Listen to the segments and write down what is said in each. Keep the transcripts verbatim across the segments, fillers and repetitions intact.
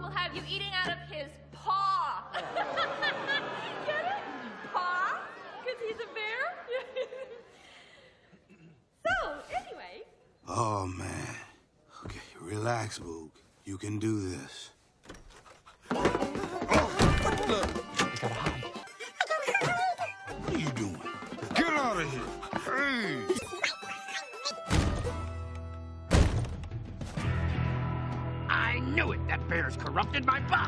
will have you eating out of his paw. Get it? Paw? Because he's a bear? So, anyway. Oh, man. Okay, relax, Boog. You can do this. Oh, look. I gotta hide. What are you doing? Get out of here. Hey. I knew it! That bear's corrupted my buck!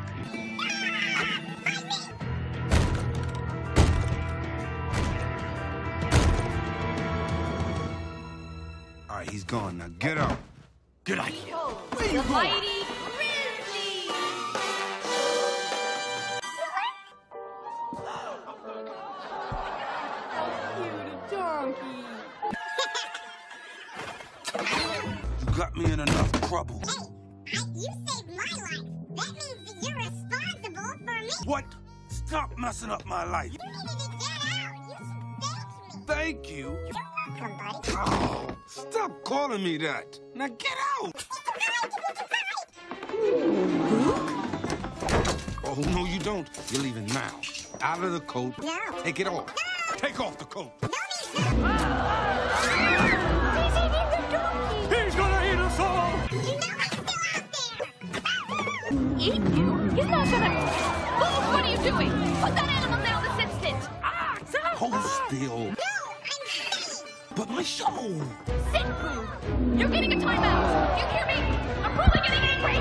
All right, he's gone. Now get out. Good idea. Behold, the mighty grizzly! Cute donkey. You got me in enough trouble. Hey, I, you saved my life. That means that you're responsible for me. What? Stop messing up my life. You needed to get out. You spanked me. Thank you. You're welcome, buddy. Oh, stop calling me that. Now get out. Oh, no, you don't. You're leaving now. Out of the coat. No. Take it off. No. Take off the coat. No, he's not. He's eating the donkey! He's gonna eat us all! You know I'm still out there. Eat you? He's not gonna... Boog, what are you doing? Put that animal down this instant! Ah, stop! Hold still. No, I'm safe. But my show. Sit, Boog! You're getting a timeout! You hear me? I'm probably getting angry!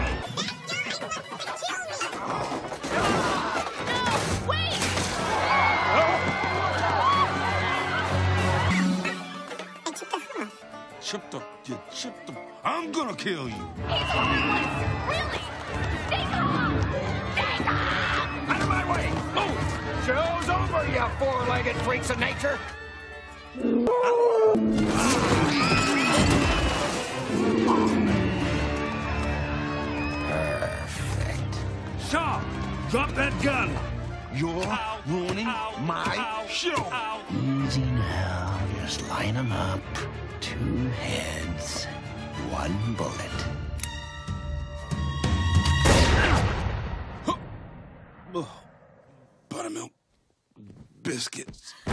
No, wait! I took the hump. Chipped up. You chipped up. I'm gonna kill you. He's harmless! Really! Stay calm! Stay calm! Out of my way! Move! Show's over, you four-legged freaks of nature! Perfect. Shaw, drop that gun! You're Ow, ruining ow, my ow, show. ow. Easy now, just line them up. Two heads, one bullet. Oh, buttermilk biscuits.